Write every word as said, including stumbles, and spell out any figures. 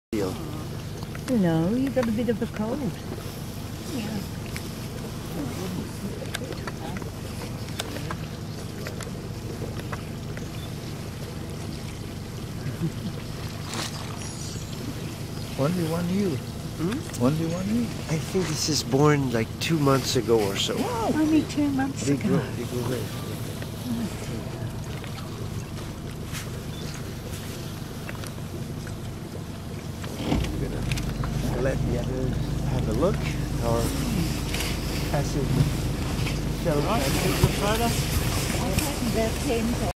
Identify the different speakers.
Speaker 1: Feel.
Speaker 2: No, you got a bit of a cold. Yeah.
Speaker 1: Only one ewe.
Speaker 2: Hmm?
Speaker 1: Only one ewe.
Speaker 3: I think this is born like two months ago or so.
Speaker 2: Wow. Only two months
Speaker 3: Big
Speaker 2: ago.
Speaker 3: growth, big growth. We're gonna let the others have a look. Our passive shell.
Speaker 2: About ten